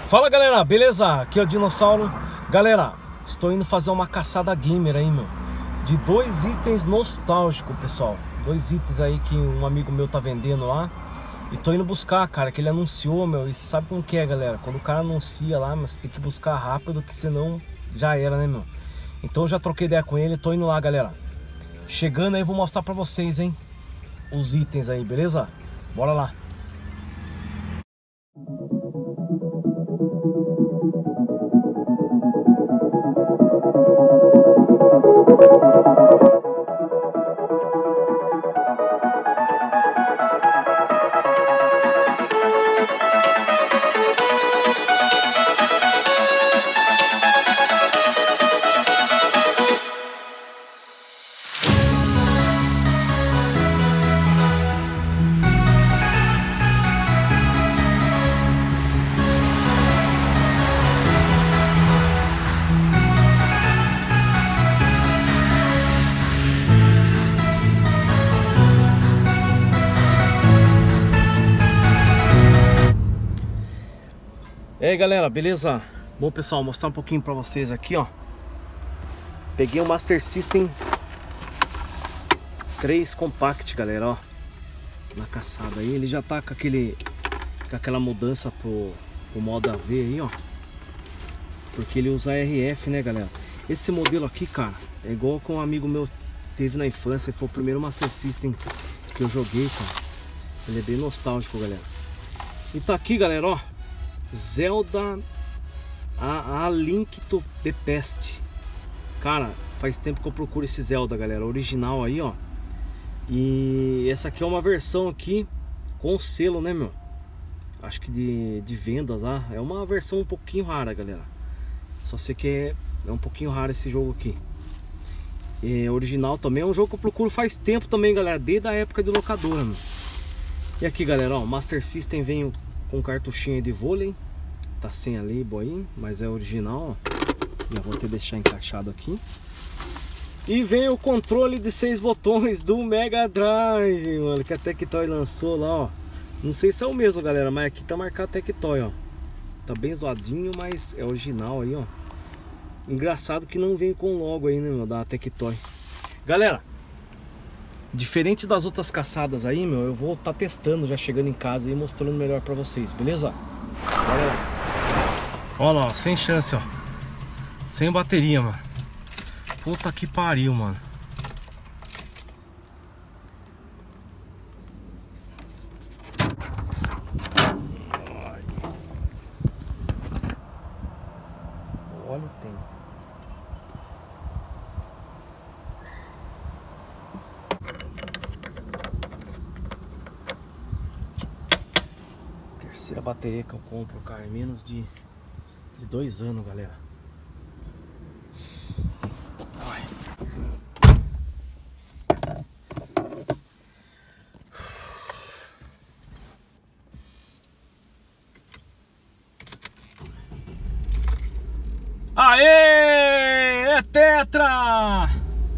Fala galera, beleza? Aqui é o Dinossauro. Galera, estou indo fazer uma caçada gamer aí, meu, de 2 itens nostálgicos, pessoal. 2 itens aí que um amigo meu tá vendendo lá. E tô indo buscar, cara, que ele anunciou, meu. E sabe como que é, galera? Quando o cara anuncia lá, mas tem que buscar rápido, que senão já era, né, meu? Então eu já troquei ideia com ele, tô indo lá, galera. Chegando aí, vou mostrar pra vocês, hein, os itens aí, beleza? Bora lá. E aí galera, beleza? Bom pessoal, mostrar um pouquinho pra vocês aqui, ó. Peguei o Master System 3 Compact, galera, ó. Na caçada aí, ele já tá com aquela mudança pro modo AV aí, ó. Porque ele usa RF, né, galera? Esse modelo aqui, cara, é igual que um amigo meu teve na infância. Foi o primeiro Master System que eu joguei, cara. Ele é bem nostálgico, galera. E tá aqui, galera, ó, Zelda A Link to the Past. Cara, faz tempo que eu procuro esse Zelda, galera, original aí, ó. E essa aqui é uma versão aqui com selo, né, meu? Acho que de vendas, ah. É uma versão um pouquinho rara, galera. Só sei que é um pouquinho raro esse jogo aqui. E original também é um jogo que eu procuro faz tempo também, galera, desde a época de locadora, meu. E aqui, galera, ó, Master System vem com cartuchinha de vôlei. Tá sem a label aí, mas é original, ó. Já vou até deixar encaixado aqui. E vem o controle de 6 botões do Mega Drive, mano, que a Tectoy lançou lá, ó. Não sei se é o mesmo, galera, mas aqui tá marcado Tectoy, ó. Tá bem zoadinho, mas é original aí, ó. Engraçado que não vem com logo aí, né, meu, da Tectoy. Galera, diferente das outras caçadas aí, meu, eu vou tá testando já chegando em casa e mostrando melhor pra vocês, beleza? Olha lá. Olha lá, ó, sem chance, ó. Sem bateria, mano. Puta que pariu, mano. Olha o tempo. Terceira bateria que eu compro, cara, em menos de 2 anos, galera. Ai. Aê! É tetra!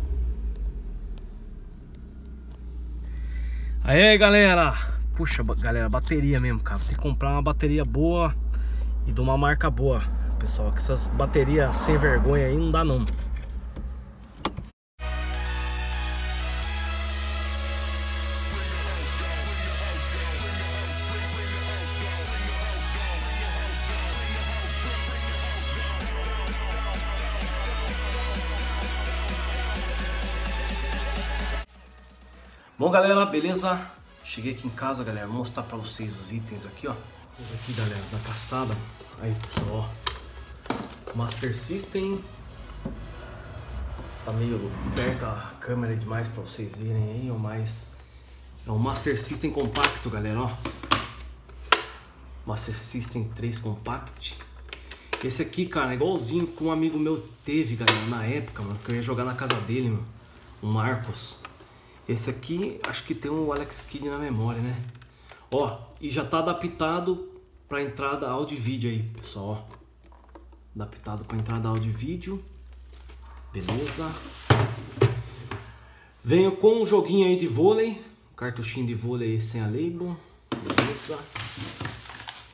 Aê, galera! Puxa, galera, bateria mesmo, cara. Tem que comprar uma bateria boa e de uma marca boa, pessoal. Que essas baterias sem vergonha aí não dá não. Bom, galera, beleza? Cheguei aqui em casa, galera. Vou mostrar pra vocês os itens aqui, ó. Esse aqui, galera, da caçada. Aí, pessoal, ó. Master System. Tá meio perto a câmera demais pra vocês verem aí, ó. Mas é um Master System compacto, galera, ó. Master System 3 Compact. Esse aqui, cara, é igualzinho que um amigo meu teve, galera, na época, mano, que eu ia jogar na casa dele, mano. O Marcos. Esse aqui, acho que tem um Alex Kidd na memória, né? Ó, e já tá adaptado pra entrada áudio e vídeo aí, pessoal, ó. Adaptado pra entrada áudio e vídeo. Beleza. Venho com um joguinho aí de vôlei. Cartuchinho de vôlei sem a label. Beleza.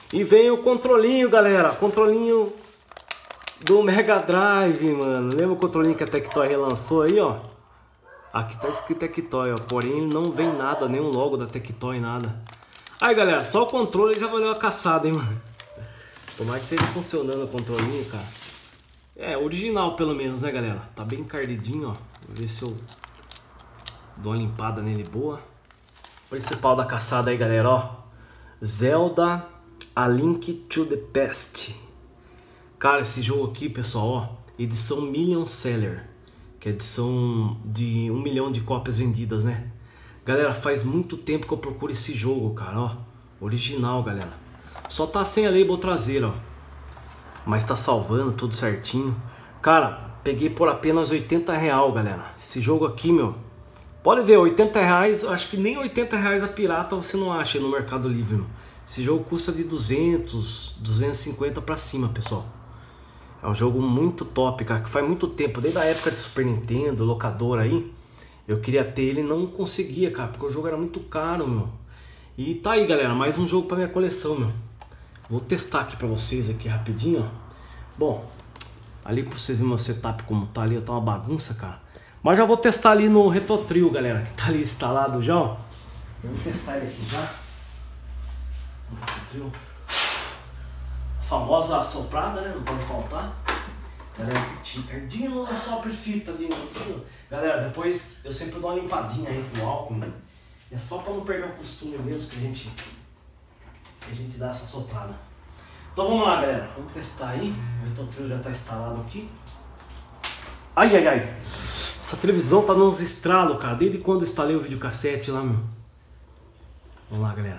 E vem o controlinho, galera. Controlinho do Mega Drive, mano. Lembra o controlinho que a Tectoy relançou aí, ó? Aqui tá escrito Tectoy, ó. Porém, não vem nada, nenhum logo da Tectoy, nada. Aí, galera, só o controle já valeu a caçada, hein, mano. Tomara que esteja funcionando o controlinho, cara. É, original pelo menos, né, galera? Tá bem encardidinho, ó. Vou ver se eu dou uma limpada nele boa. Principal da caçada aí, galera, ó. Zelda A Link to the Past. Cara, esse jogo aqui, pessoal, ó. Edição Million Seller. Que é edição de 1 milhão de cópias vendidas, né? Galera, faz muito tempo que eu procuro esse jogo, cara, ó. Original, galera. Só tá sem a label traseira, ó. Mas tá salvando tudo certinho. Cara, peguei por apenas R$80, galera. Esse jogo aqui, meu. Pode ver, R$80, acho que nem R$80 a pirata você não acha no Mercado Livre, meu. Esse jogo custa de 200, 250 pra cima, pessoal. É um jogo muito top, cara, que faz muito tempo, desde a época de Super Nintendo, locador aí, eu queria ter ele e não conseguia, cara, porque o jogo era muito caro, meu. E tá aí, galera, mais um jogo pra minha coleção, meu. Vou testar aqui pra vocês aqui rapidinho, ó. Bom, ali pra vocês verem meu setup como tá ali, tá uma bagunça, cara. Mas já vou testar ali no Retrotril, galera, que tá ali instalado já, ó. Vamos testar ele aqui já. No Retrotril. A famosa soprada, né? Não pode faltar. Galera, Ricardinho não sopra fita de novo. Galera, depois eu sempre dou uma limpadinha aí com álcool, né? É só pra não perder o costume mesmo que a gente dá essa soprada. Então vamos lá, galera. Vamos testar aí. O Retrotril já tá instalado aqui. Ai, ai, ai. Essa televisão tá dando uns estralos, cara. Desde quando eu instalei o videocassete lá, meu. Vamos lá, galera.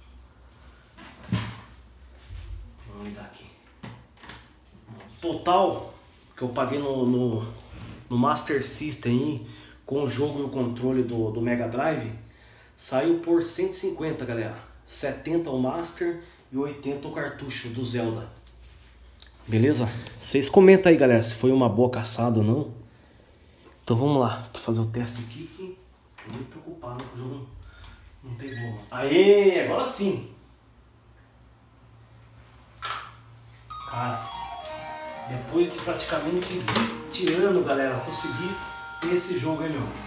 Vamos dar aqui. Total que eu paguei no Master System aí, com o jogo e o controle do Mega Drive, saiu por 150, galera. 70 o Master e 80 o cartucho do Zelda. Beleza? Vocês comentam aí, galera, se foi uma boa caçada ou não. Então vamos lá, pra fazer o teste aqui, que tô muito preocupado que o jogo não pegou. Aê, agora sim! Cara, depois de praticamente 20 anos, galera, consegui ter esse jogo aí, meu.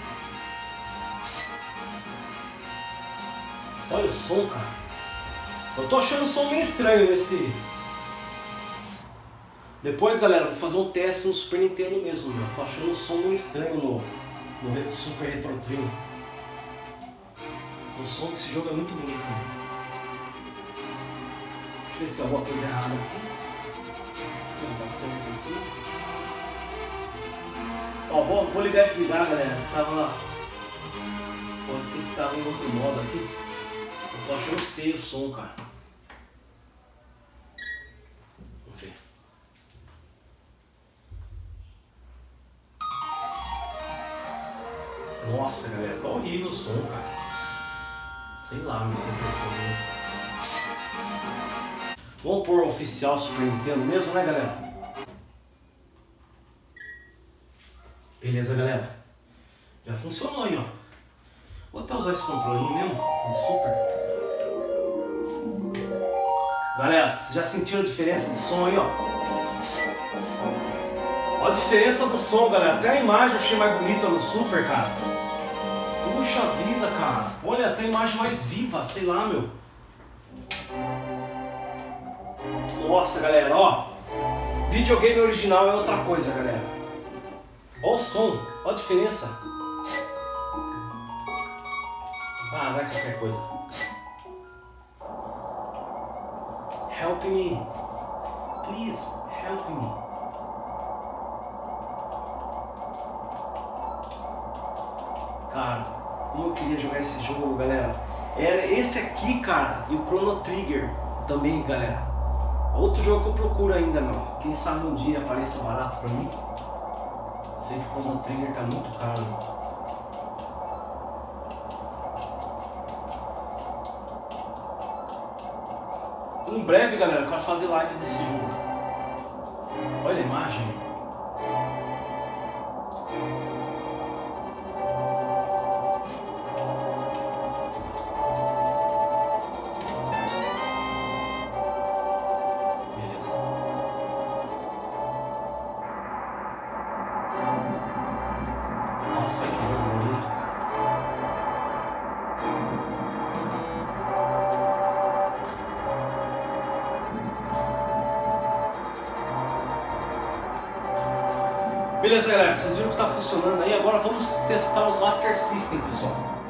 Olha o som, cara. Eu tô achando o som meio estranho nesse... Depois, galera, vou fazer um teste no Super Nintendo mesmo, meu. Tô achando o som meio estranho no Super Retrotril. O som desse jogo é muito bonito, meu. Deixa eu ver se tem alguma coisa errada aqui. Não tá certo aqui. Ó, vou ligar e desligar, galera. Tava... Pode ser que tava em outro modo aqui. Eu tô achando feio o som, cara. Vamos ver. Nossa, galera, tá horrível o som, cara. Sei lá, meu, sem impressão mesmo. Vamos pôr o oficial Super Nintendo mesmo, né, galera? Beleza, galera. Já funcionou aí, ó. Vou até usar esse controlinho mesmo, de Super. Galera, vocês já sentiram a diferença do som aí, ó? Olha a diferença do som, galera. Até a imagem eu achei mais bonita no Super, cara. Puxa vida, cara. Olha, até a imagem mais viva, sei lá, meu. Nossa, galera, ó. Videogame original é outra coisa, galera. Olha o som, olha a diferença. Ah, vai qualquer coisa. Help me. Please, help me. Cara, como eu queria jogar esse jogo, galera. Era esse aqui, cara, e o Chrono Trigger também, galera. Outro jogo que eu procuro ainda, meu. Quem sabe um dia apareça barato pra mim. Sei que o Chrono Trigger tá muito caro, meu. Em breve, galera, eu quero fazer live desse jogo. Olha a imagem. Beleza, galera, vocês viram que tá funcionando aí, agora vamos testar o Master System, pessoal.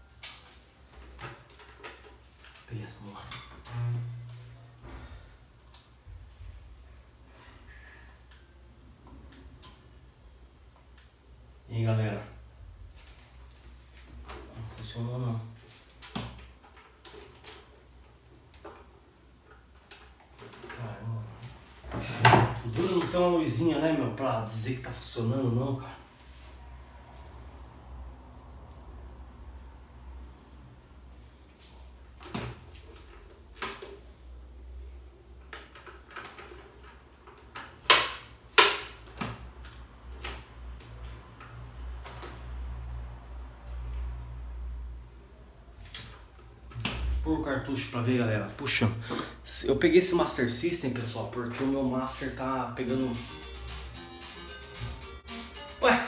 Beleza, vamos lá. E aí, galera? Não funcionou não. Caramba. O duro não tem uma luzinha, né, meu, pra dizer que tá funcionando não, cara. O cartucho pra ver, galera. Puxa, eu peguei esse Master System, pessoal, porque o meu Master tá pegando... Ué!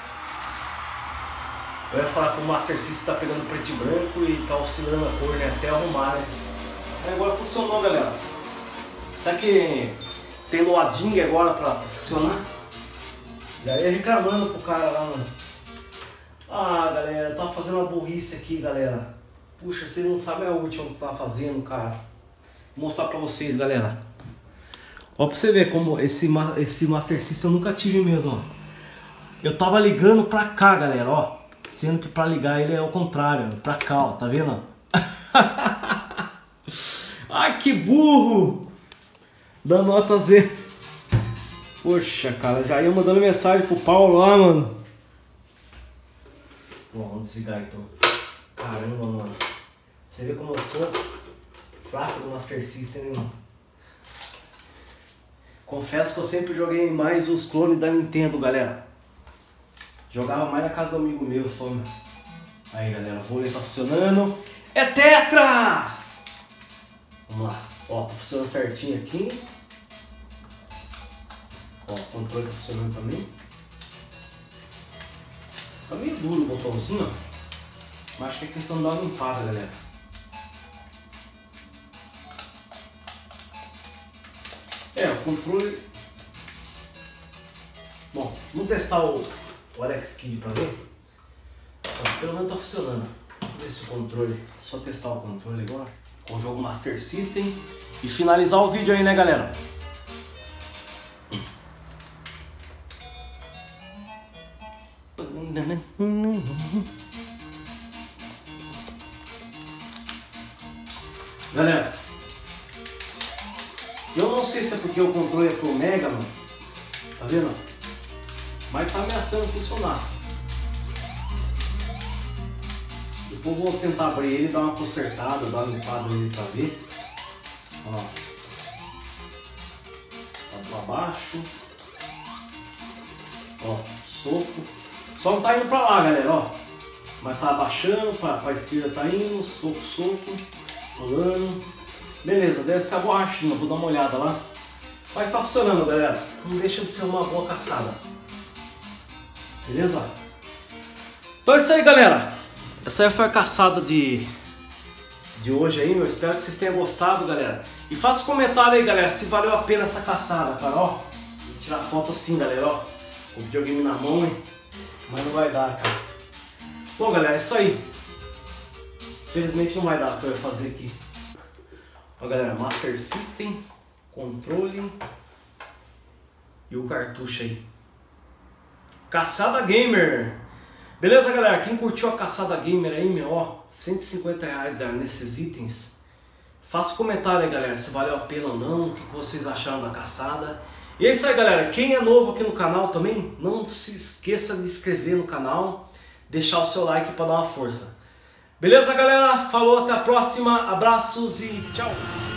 Eu ia falar que o Master System tá pegando preto e branco e tá oscilando a cor, né? Até arrumar, né? Aí agora funcionou, galera. Será que tem loading agora pra funcionar? Já ia reclamando pro cara lá, mano. Ah, galera, eu tava fazendo uma burrice aqui, galera. Puxa, vocês não sabem a última que eu tava fazendo, cara. Vou mostrar pra vocês, galera. Ó, pra você ver como esse Master System eu nunca tive mesmo, ó. Eu tava ligando pra cá, galera, ó. Sendo que pra ligar ele é ao contrário, pra cá, ó. Tá vendo? Ai, que burro! Da nota Z. Poxa, cara, já ia mandando mensagem pro Paulo lá, mano. Bom, vamos desligar então. Caramba, mano. Você vê como eu sou fraco do Master System, hein, mano? Confesso que eu sempre joguei mais os clones da Nintendo, galera. Jogava mais na casa do amigo meu só, meu. Aí, galera, o vôlei tá funcionando. É tetra! Vamos lá. Ó, tá funcionando certinho aqui. Ó, o controle tá funcionando também. Tá meio duro o botãozinho, ó. Mas acho que é questão de dar uma limpada, galera. É, o controle... Bom, vamos testar o Alex Kidd pra ver. Então, pelo menos tá funcionando. Vamos ver se o controle... Só testar o controle agora. Com o jogo Master System. E finalizar o vídeo aí, né, galera? Galera, eu não sei se é porque o controle é pro Mega, mano. Tá vendo? Mas tá ameaçando funcionar. Depois vou tentar abrir ele, dar uma consertada, dar uma limpada nele pra ver. Ó. Tá pra baixo. Ó, soco. Só não tá indo pra lá, galera, ó. Mas tá abaixando, pra esquerda tá indo, soco, soco. Rolando. Beleza, deve ser a borrachinha, vou dar uma olhada lá. Mas tá funcionando, galera. Não deixa de ser uma boa caçada. Beleza? Então é isso aí, galera. Essa aí foi a caçada de hoje aí, meu. Espero que vocês tenham gostado, galera. E faça um comentário aí, galera, se valeu a pena essa caçada, cara, ó. Vou tirar foto assim, galera, ó. Com o videogame na mão, hein. Mas não vai dar, cara. Bom, galera, é isso aí. Infelizmente não vai dar pra eu fazer aqui. Ó, galera, Master System, controle e o cartucho aí. Caçada Gamer. Beleza, galera? Quem curtiu a Caçada Gamer aí, meu, ó, R$150, galera, nesses itens. Faça um comentário aí, galera, se valeu a pena ou não, o que vocês acharam da caçada. E é isso aí, galera. Quem é novo aqui no canal também, não se esqueça de se inscrever no canal, deixar o seu like para dar uma força. Beleza, galera? Falou, até a próxima. Abraços e tchau!